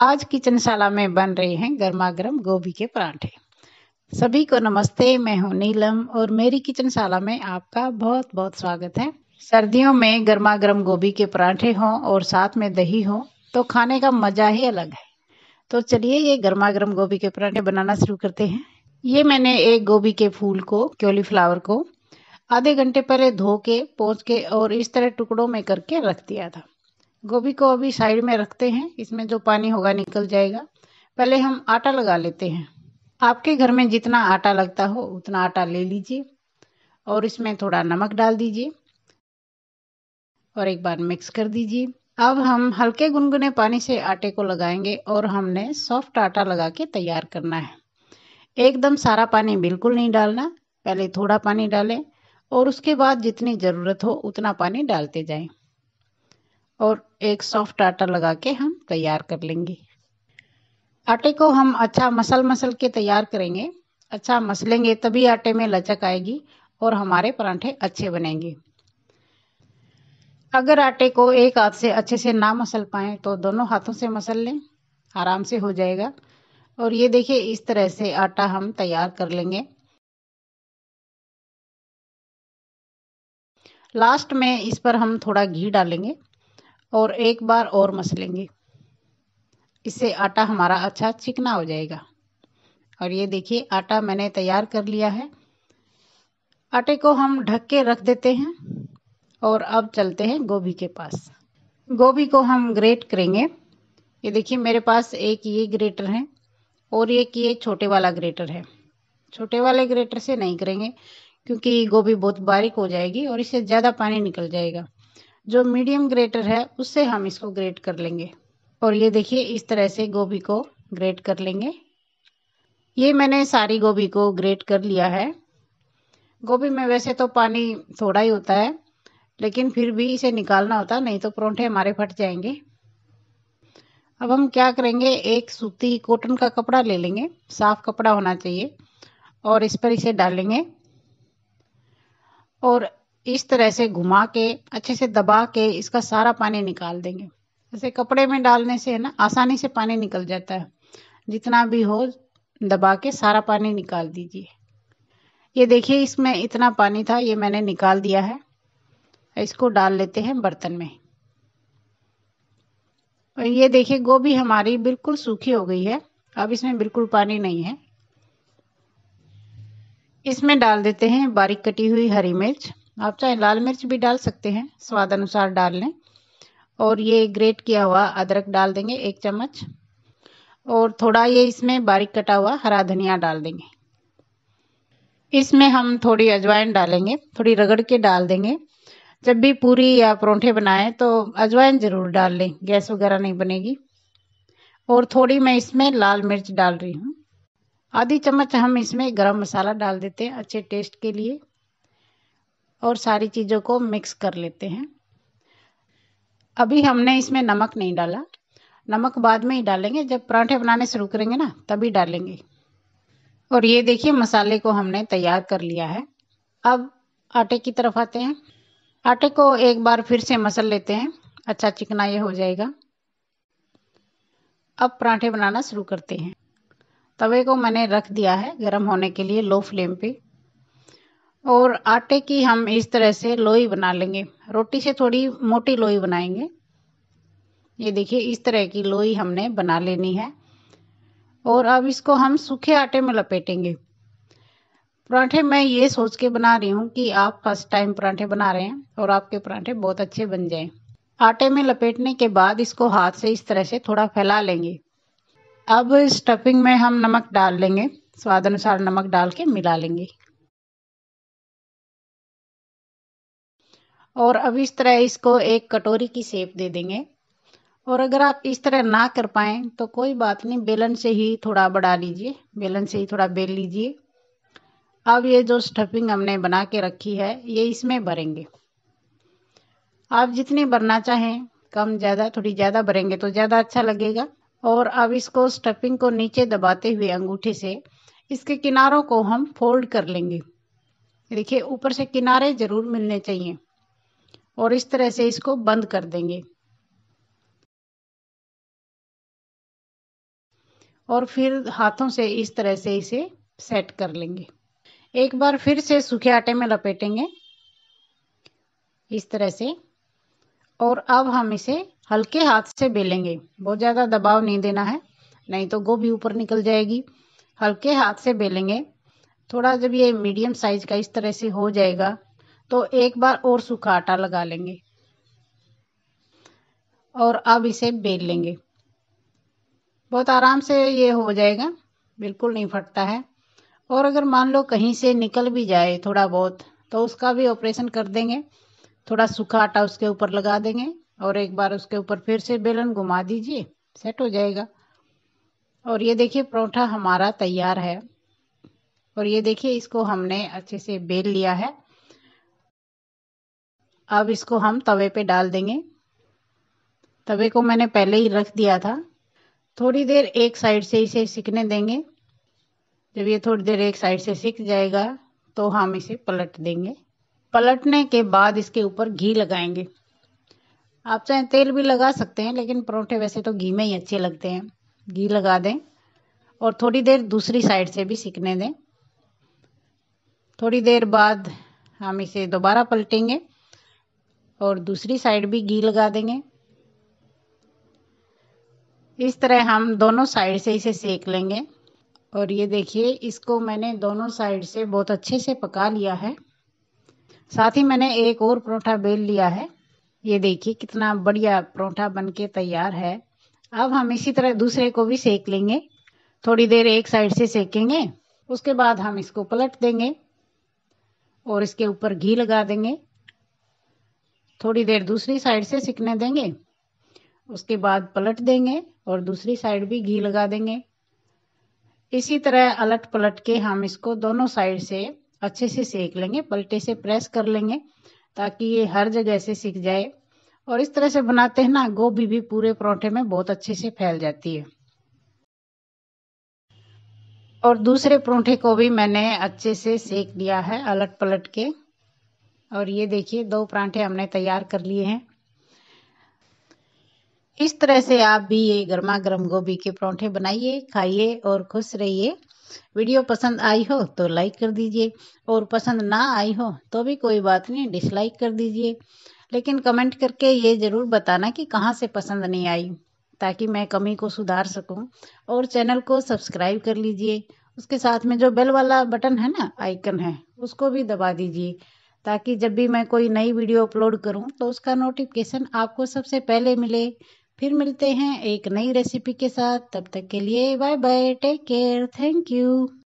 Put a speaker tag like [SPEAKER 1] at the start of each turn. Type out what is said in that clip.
[SPEAKER 1] आज किचनशाला में बन रहे हैं गर्मा गर्म गोभी के पराठे। सभी को नमस्ते, मैं हूं नीलम और मेरी किचनशाला में आपका बहुत बहुत स्वागत है। सर्दियों में गर्मा गर्म गोभी के पराठे हों और साथ में दही हो तो खाने का मजा ही अलग है। तो चलिए ये गर्मा गर्म गोभी के पराठे बनाना शुरू करते हैं। ये मैंने एक गोभी के फूल को, कॉलीफ्लावर को आधे घंटे पहले धो के, पोंछ के और इस तरह टुकड़ों में करके रख दिया था। गोभी को अभी साइड में रखते हैं, इसमें जो पानी होगा निकल जाएगा। पहले हम आटा लगा लेते हैं। आपके घर में जितना आटा लगता हो उतना आटा ले लीजिए और इसमें थोड़ा नमक डाल दीजिए और एक बार मिक्स कर दीजिए। अब हम हल्के गुनगुने पानी से आटे को लगाएंगे और हमने सॉफ्ट आटा लगा के तैयार करना है। एकदम सारा पानी बिल्कुल नहीं डालना, पहले थोड़ा पानी डालें और उसके बाद जितनी ज़रूरत हो उतना पानी डालते जाएं और एक सॉफ्ट आटा लगा के हम तैयार कर लेंगे। आटे को हम अच्छा मसल के तैयार करेंगे। अच्छा मसलेंगे तभी आटे में लचक आएगी और हमारे पराठे अच्छे बनेंगे। अगर आटे को एक हाथ से अच्छे से ना मसल पाए तो दोनों हाथों से मसल लें, आराम से हो जाएगा। और ये देखिए इस तरह से आटा हम तैयार कर लेंगे। लास्ट में इस पर हम थोड़ा घी डालेंगे और एक बार और मसलेंगे। इससे आटा हमारा अच्छा चिकना हो जाएगा। और ये देखिए आटा मैंने तैयार कर लिया है। आटे को हम ढक के रख देते हैं और अब चलते हैं गोभी के पास। गोभी को हम ग्रेट करेंगे। ये देखिए मेरे पास एक ये ग्रेटर है और एक ये छोटे वाला ग्रेटर है। छोटे वाले ग्रेटर से नहीं करेंगे क्योंकि गोभी बहुत बारीक हो जाएगी और इससे ज़्यादा पानी निकल जाएगा। जो मीडियम ग्रेटर है उससे हम इसको ग्रेट कर लेंगे। और ये देखिए इस तरह से गोभी को ग्रेट कर लेंगे। ये मैंने सारी गोभी को ग्रेट कर लिया है। गोभी में वैसे तो पानी थोड़ा ही होता है, लेकिन फिर भी इसे निकालना होता है, नहीं तो पराठे हमारे फट जाएंगे। अब हम क्या करेंगे, एक सूती कॉटन का कपड़ा ले लेंगे, साफ कपड़ा होना चाहिए, और इस पर इसे डालेंगे और इस तरह से घुमा के अच्छे से दबा के इसका सारा पानी निकाल देंगे। जैसे कपड़े में डालने से है ना, आसानी से पानी निकल जाता है। जितना भी हो दबा के सारा पानी निकाल दीजिए। ये देखिए इसमें इतना पानी था, ये मैंने निकाल दिया है। इसको डाल लेते हैं बर्तन में। और ये देखिए गोभी हमारी बिल्कुल सूखी हो गई है। अब इसमें बिल्कुल पानी नहीं है। इसमें डाल देते हैं बारीक कटी हुई हरी मिर्च। आप चाहे लाल मिर्च भी डाल सकते हैं, स्वाद अनुसार डाल लें। और ये ग्रेट किया हुआ अदरक डाल देंगे 1 चम्मच। और थोड़ा ये इसमें बारीक कटा हुआ हरा धनिया डाल देंगे। इसमें हम थोड़ी अजवाइन डालेंगे, थोड़ी रगड़ के डाल देंगे। जब भी पूरी या परोठे बनाएं तो अजवाइन ज़रूर डाल लें, गैस वगैरह नहीं बनेगी। और थोड़ी मैं इसमें लाल मिर्च डाल रही हूँ। आधी चम्मच हम इसमें गरम मसाला डाल देते हैं अच्छे टेस्ट के लिए। और सारी चीज़ों को मिक्स कर लेते हैं। अभी हमने इसमें नमक नहीं डाला, नमक बाद में ही डालेंगे, जब पराठे बनाने शुरू करेंगे ना तभी डालेंगे। और ये देखिए मसाले को हमने तैयार कर लिया है। अब आटे की तरफ आते हैं। आटे को एक बार फिर से मसल लेते हैं, अच्छा चिकना ये हो जाएगा। अब पराठे बनाना शुरू करते हैं। तवे को मैंने रख दिया है गरम होने के लिए लो फ्लेम पे। और आटे की हम इस तरह से लोई बना लेंगे। रोटी से थोड़ी मोटी लोई बनाएंगे। ये देखिए इस तरह की लोई हमने बना लेनी है। और अब इसको हम सूखे आटे में लपेटेंगे। पराठे मैं ये सोच के बना रही हूँ कि आप फर्स्ट टाइम पराठे बना रहे हैं और आपके पराठे बहुत अच्छे बन जाएं। आटे में लपेटने के बाद इसको हाथ से इस तरह से थोड़ा फैला लेंगे। अब स्टफिंग में हम नमक डाल लेंगे, स्वाद अनुसार नमक डाल के मिला लेंगे। और अब इस तरह इसको एक कटोरी की शेप दे देंगे। और अगर आप इस तरह ना कर पाएँ तो कोई बात नहीं, बेलन से ही थोड़ा बढ़ा लीजिए, बेलन से ही थोड़ा बेल लीजिए। अब ये जो स्टफिंग हमने बना के रखी है ये इसमें भरेंगे। आप जितनी भरना चाहें, कम ज़्यादा, थोड़ी ज़्यादा भरेंगे तो ज़्यादा अच्छा लगेगा। और अब इसको स्टफिंग को नीचे दबाते हुए अंगूठे से इसके किनारों को हम फोल्ड कर लेंगे। देखिए ऊपर से किनारे ज़रूर मिलने चाहिए। और इस तरह से इसको बंद कर देंगे। और फिर हाथों से इस तरह से इसे सेट कर लेंगे। एक बार फिर से सूखे आटे में लपेटेंगे इस तरह से, और अब हम इसे हल्के हाथ से बेलेंगे। बहुत ज़्यादा दबाव नहीं देना है, नहीं तो गोभी ऊपर निकल जाएगी। हल्के हाथ से बेलेंगे। थोड़ा जब ये मीडियम साइज का इस तरह से हो जाएगा तो एक बार और सूखा आटा लगा लेंगे और अब इसे बेल लेंगे। बहुत आराम से ये हो जाएगा, बिल्कुल नहीं फटता है। और अगर मान लो कहीं से निकल भी जाए थोड़ा बहुत, तो उसका भी ऑपरेशन कर देंगे। थोड़ा सूखा आटा उसके ऊपर लगा देंगे और एक बार उसके ऊपर फिर से बेलन घुमा दीजिए, सेट हो जाएगा। और ये देखिए परोठा हमारा तैयार है। और ये देखिए इसको हमने अच्छे से बेल लिया है। अब इसको हम तवे पे डाल देंगे। तवे को मैंने पहले ही रख दिया था। थोड़ी देर एक साइड से इसे सिकने देंगे। जब ये थोड़ी देर एक साइड से सिक जाएगा तो हम इसे पलट देंगे। पलटने के बाद इसके ऊपर घी लगाएंगे। आप चाहे तेल भी लगा सकते हैं, लेकिन परोठे वैसे तो घी में ही अच्छे लगते हैं। घी लगा दें और थोड़ी देर दूसरी साइड से भी सिकने दें। थोड़ी देर बाद हम इसे दोबारा पलटेंगे और दूसरी साइड भी घी लगा देंगे। इस तरह हम दोनों साइड से इसे सेक लेंगे। और ये देखिए इसको मैंने दोनों साइड से बहुत अच्छे से पका लिया है। साथ ही मैंने एक और परोठा बेल लिया है। ये देखिए कितना बढ़िया परोठा बनके तैयार है। अब हम इसी तरह दूसरे को भी सेक लेंगे। थोड़ी देर एक साइड से सेकेंगे, उसके बाद हम इसको पलट देंगे और इसके ऊपर घी लगा देंगे। थोड़ी देर दूसरी साइड से सिकने देंगे, उसके बाद पलट देंगे और दूसरी साइड भी घी लगा देंगे। इसी तरह अलट पलट के हम इसको दोनों साइड से अच्छे से सेक लेंगे। पलटे से प्रेस कर लेंगे ताकि ये हर जगह से सिक जाए। और इस तरह से बनाते हैं ना, गोभी भी पूरे परोठे में बहुत अच्छे से फैल जाती है। और दूसरे परोठे को भी मैंने अच्छे से सेक लिया है अलट पलट के। और ये देखिए 2 पराठे हमने तैयार कर लिए हैं। इस तरह से आप भी ये गर्मा गर्म गोभी के परोठे बनाइए, खाइए और खुश रहिए। वीडियो पसंद आई हो तो लाइक कर दीजिए, और पसंद ना आई हो तो भी कोई बात नहीं, डिसलाइक कर दीजिए। लेकिन कमेंट करके ये ज़रूर बताना कि कहाँ से पसंद नहीं आई, ताकि मैं कमी को सुधार सकूं। और चैनल को सब्सक्राइब कर लीजिए। उसके साथ में जो बेल वाला बटन है ना, आइकन है, उसको भी दबा दीजिए, ताकि जब भी मैं कोई नई वीडियो अपलोड करूं तो उसका नोटिफिकेशन आपको सबसे पहले मिले। फिर मिलते हैं एक नई रेसिपी के साथ। तब तक के लिए bye bye, take care, thank you.